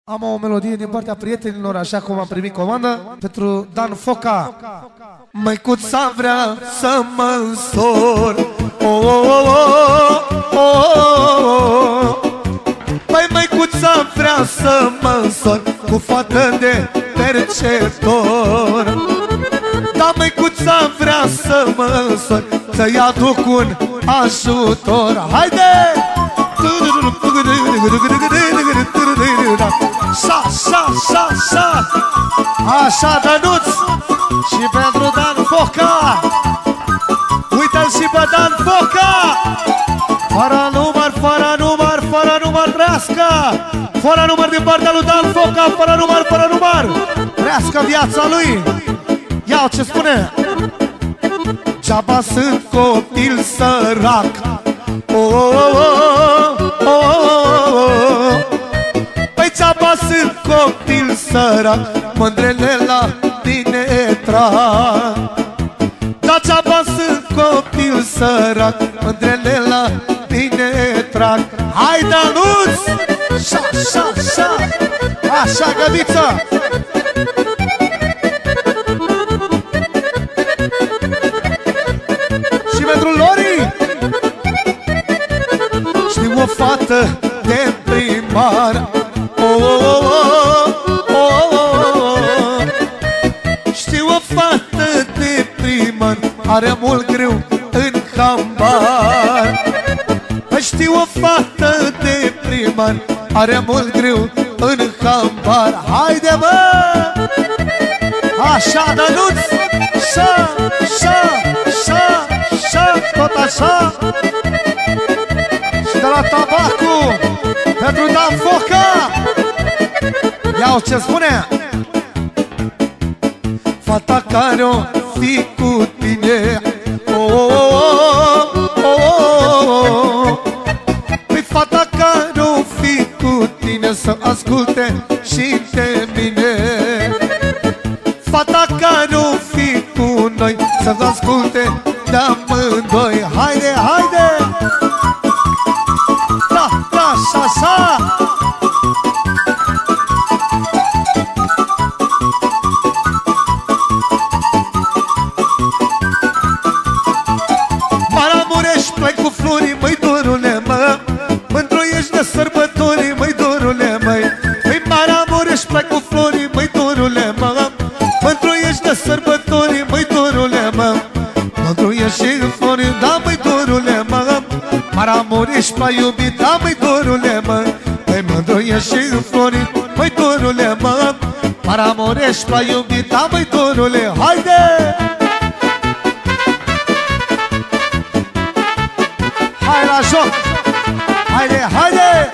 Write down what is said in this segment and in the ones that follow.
Am o melodie din partea prietenilor, așa cum am primit comandă, pentru Dan Foca. Măicuța vrea să mă însor, Păi măicuța vrea să mă însor cu fată de perceptor. Da, măicuța vrea să mă însor, să-i aduc un ajutor. Haide! Sa. Așa, Dănuț. Și pentru Dan Foca. Uite-l și pe Dan Foca. Fără număr, trească. Fără număr din partea lui Dan Foca. Fără număr. Trească viața lui. Ia ce spune. Geaba sunt copil sărac. Păi geaba sunt copil sărac, mândrele la tine trag. Da, geaba sunt copil sărac, mândrele la tine trag. Hai, Dănuț! Șa! Așa, Găbiță! Și pentru Lori! Știu o fată de primar, Știu o fată de primar, are mult greu în hambar. Știu o fată de primar, are mult greu în hambar. Haide, bă! Așa, Dănuț! Șa, tot așa! Și de la Tabacu pentru Dan Foca. Ia-o ce spune. Fata care-o fi cu tine, Păi fata care-o fi cu tine, să asculte și de mine. Fata care-o fi cu noi, să asculte de amândoi. Haide! Da, așa! Maramureș, plec cu florii, măi, dorule, mă. Mândruiești de sărbători, măi, dorule, măi. Păi Maramureș, plec cu florii, măi, dorule, mă. Mândruiești de sărbători, măi, dorule, mă. Mândruiești și florii, da, măi, dorule, mă. Maramureș, prea iubit, da, măi, dorule, mă. Păi mândruiești și florii, măi, dorule, mă. Maramureș, prea iubit, da, măi, dorule. Haide! Hai la joc! Haide!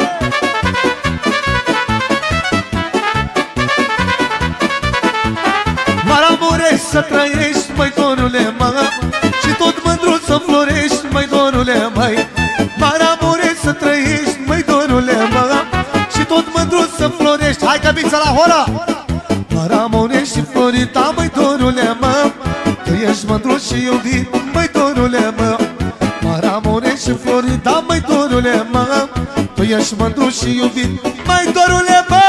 Maramureș să trăiești, măi, dorule, mă. Și tot mândru să florești, măi, dorule, măi. Maramureș să trăiești, măi, dorule, mă. Și tot mândru să florești. Hai, Căbiță, la hora! Maramureș și Florida, măi, dorule, mă. Tu ești mândru și iubit, măi, dorule, mă. Maramureș și Florida, măi, dorule, mă. Tu ești mândru și iubit, măi, dorule, mă.